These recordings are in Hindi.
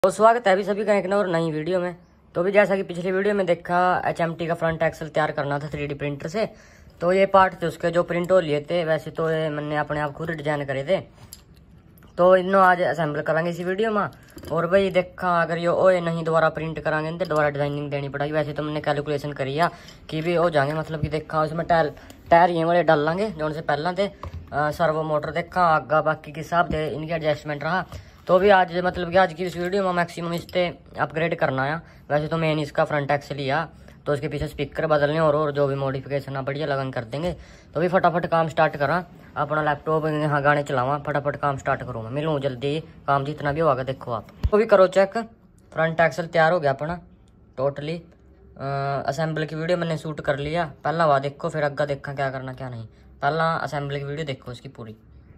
तो स्वागत है अभी सभी का एक और नई वीडियो में। तो भी जैसा कि पिछली वीडियो में देखा HMT का फ्रंट एक्सल तैयार करना था 3D प्रिंटर से। तो ये पार्ट थे उसके जो प्रिंट हो लिए थे, वैसे तो ये मैंने अपने आप खुद डिजाइन करे थे। तो इन्हों आज असेंबल करांगे इसी वीडियो में। और भाई देखा अगर ये ओए नहीं दोबारा प्रिंट करांगे तो दोबारा डिजाइनिंग देनी पड़ेगी। वैसे तो मैंने कैलकुलेशन करी है कि भी हो जाएंगे, मतलब कि देखा उसमें टायर ये वाले डाल लांगे जो उनसे पहला थे। सर्वो मोटर देखा आगा बाकी के हिसाब से इनकी एडजस्टमेंट रहा। तो भी आज मतलब कि आज की इस वीडियो में मैक्सिमम इस पे अपग्रेड करना है। वैसे तो मेन इसका फ्रंट एक्सल लिया, तो उसके पीछे स्पीकर बदलने और जो भी मॉडिफिकेशन है बढ़िया लगन कर देंगे। तो भी फटाफट काम स्टार्ट करा, अपना लैपटॉप यहाँ गाने चलावा, फटाफट काम स्टार्ट करूँ मैं, मिलूँ जल्दी। काम जितना भी होगा देखो आप तो भी करो चेक। फ्रंट एक्सल तैयार हो गया अपना टोटली। असेंबल की वीडियो मैंने शूट कर लिया, पहला वहाँ देखो फिर अग्गा देखा क्या करना क्या नहीं। पहला असेंबल की वीडियो देखो उसकी पूरी।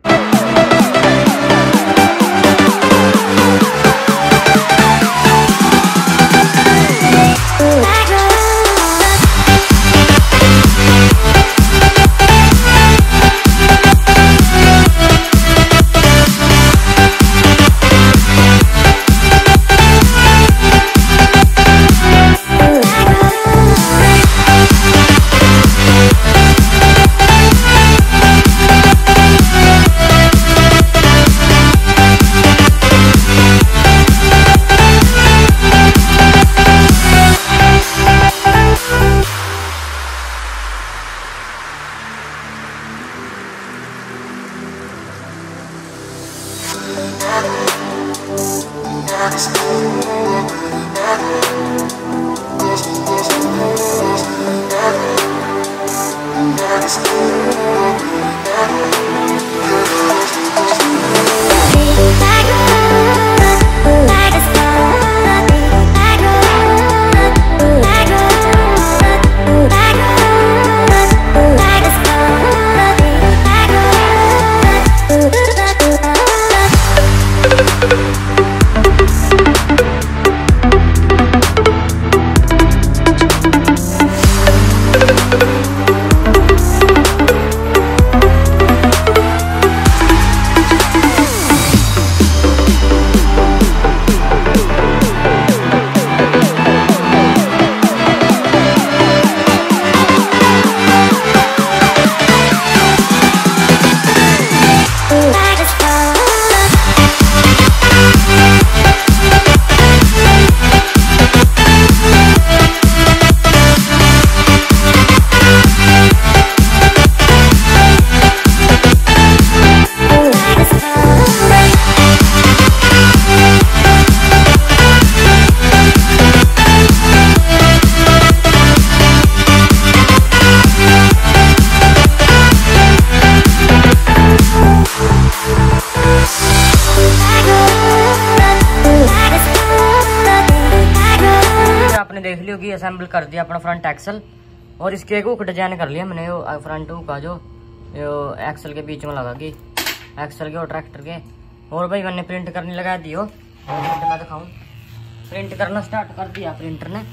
देख लियो कि असेंबल कर दिया अपना फ्रंट एक्सल। और इसके एक हुक डिजाइन कर लिया मैंने, यो फ्रंट हुक का जो एक्सल के बीच में लगा कि एक्सल के और ट्रैक्टर के। और भाई मैंने प्रिंट करने लगा दियो, मैं दिखाऊं। प्रिंट करना स्टार्ट कर दिया प्रिंटर ने,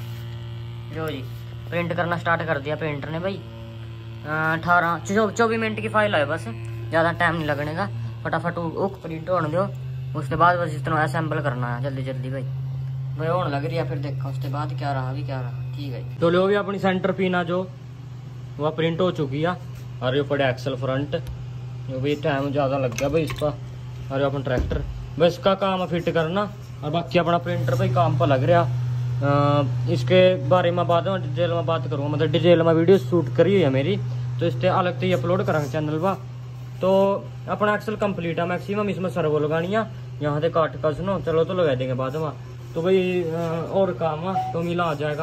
जो जी प्रिंट करना स्टार्ट कर दिया प्रिंटर ने भाई। 24 मिनट की फाइल है, बस ज़्यादा टाइम नहीं लगने का। फटाफट हुक प्रिंट होने दो, उसके बाद बस इस तरह असेंबल करना है जल्दी जल्दी भाई होने लग रही है। फिर देखा उसके बाद क्या रहा भी क्या रहा। ठीक है तो लो भी अपनी सेंटर पिन जो वह प्रिंट हो चुकी है। और ये पड़े एक्सल फ्रंट, जो भी टाइम ज़्यादा लग गया भाई इसका। और अपना ट्रैक्टर बस इसका काम फिट करना, और बाकी अपना प्रिंटर भाई काम पर लग रहा। इसके बारे में बाद में डिटेल में बात करूँगा, मतलब डिटेल में वीडियो शूट करी हुई है मेरी, तो इससे अलग से ही अपलोड करेंगे चैनल पर। तो अपना एक्सल कंप्लीट है, मैक्सिमम इसमें सर्वो लगानी है। यहाँ से काट कर सुनो चलो तो लगा देंगे बाद में। तो भाई और काम है तो मिला आ जाएगा।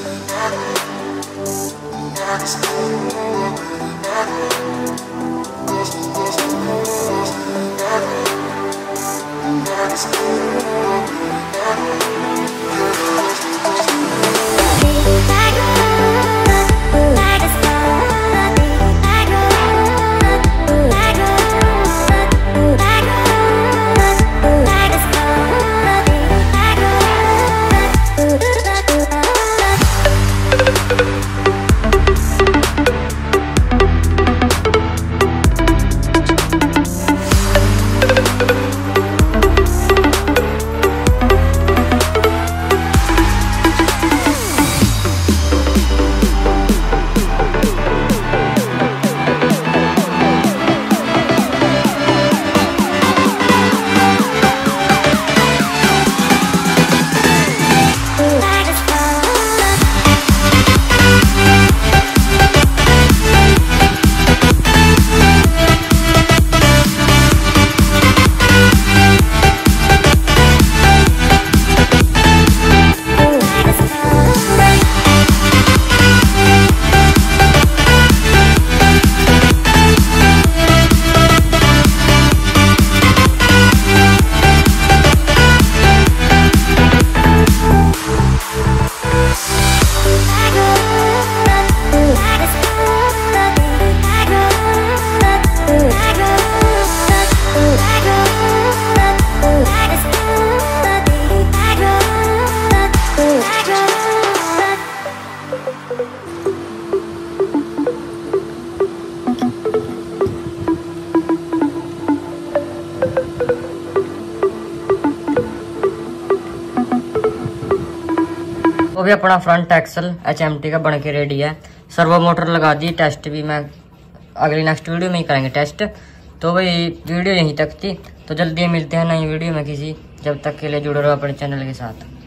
वो भी अपना फ्रंट एक्सल HMT का बन के रेडी है। सर्वो मोटर लगा दी, टेस्ट भी मैं अगली नेक्स्ट वीडियो में ही करेंगे टेस्ट। तो भाई वीडियो यहीं तक थी, तो जल्दी मिलते हैं नई वीडियो में किसी। जब तक के लिए जुड़े रहो अपने चैनल के साथ।